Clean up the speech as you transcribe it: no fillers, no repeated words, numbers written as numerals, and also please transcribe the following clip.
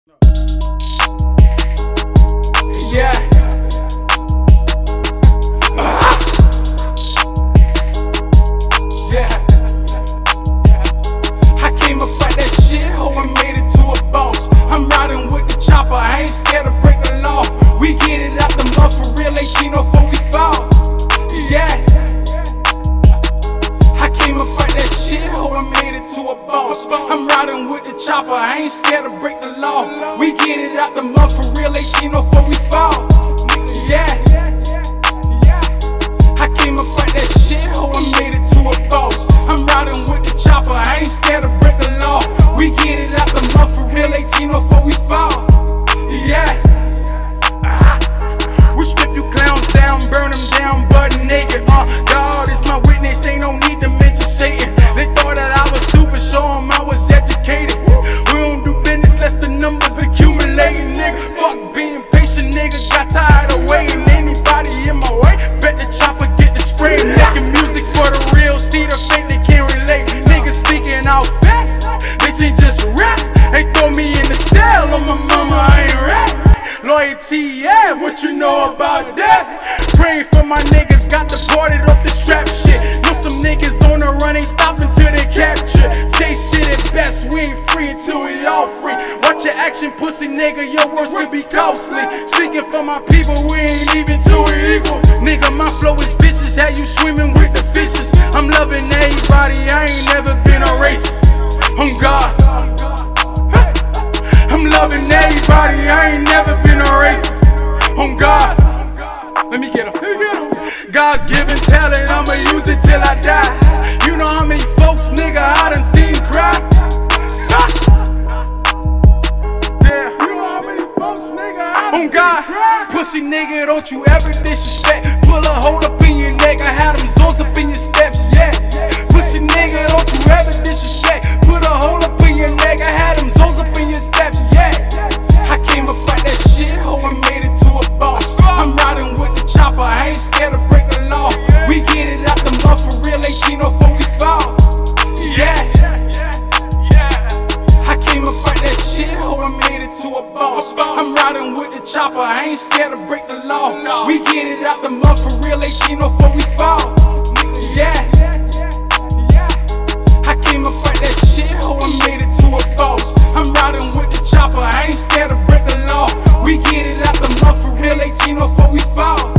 Yeah. Yeah. I came up out that shit, ho, and made it to a boss. I'm riding with the chopper, I ain't scared to break the law. We get it out the mud for real, 1804 we fall. Yeah. I came up out that shit, ho, and made it to a boss. I'm riding with the chopper, I ain't scared to break the law. We get it out the mud for real, 1804 we fall. Yeah. I came up out that shit, ho, and made it to a boss. I'm riding with the chopper, I ain't scared to break the law. We get it out the mud for real, 1804 we fall. Yeah. We strip you clowns down, burn them down, butt naked. God is my witness, ain't no need to mention Satan. They thought that I was stupid, show them I was educated. We don't do business, less the numbers accumulating, nigga. Fuck being patient, nigga, got tired of waiting. Anybody in my way, bet the chopper get the spray. Making music for the real, see the fake, they can't relate. Niggas speaking out fast, this ain't just rap. They throw me in the cell, on my mama, I ain't rap. Loyalty, yeah, what you know about that? Praying for my niggas, got deported off the strap shit. Know some niggas on the run, ain't stopping till they capture. Chase shit at best, we ain't free until we all free. Watch your action, pussy nigga, your words could be costly. Speaking for my people, we ain't even two equal. Nigga, my flow is vicious, how you swimming with the fishes. I'm loving everybody, I ain't never been a racist. On God, I'm loving everybody, I ain't never been a racist. On God, let me get him. God-given talent, I'ma use it till I die. You know how many folks, nigga, I done seen cry. Yeah, you know how many folks, nigga, I done seen cry. Pussy nigga, don't you ever disrespect. Pull a hold up in your neck, I had them zones up in your steps, yeah. Pussy nigga, don't you ever disrespect. Put a hold up in your neck, I had them zones up in your steps, yeah. I came up out that shit, ho, and made it to a boss. I'm riding with the chopper, I ain't scared to break the law. We get it out the mud for real, 1804 we fall. Yeah. I came up out that shit, ho, and made it to a boss. I'm riding with the chopper, I ain't scared to break the law. We get it out the mud for real, 1804 we fall. Yeah. I came up out that shit, ho, and made it to a boss. I'm riding with the chopper, I ain't scared to break the law. We get it out the mud for real, 1804 we fall.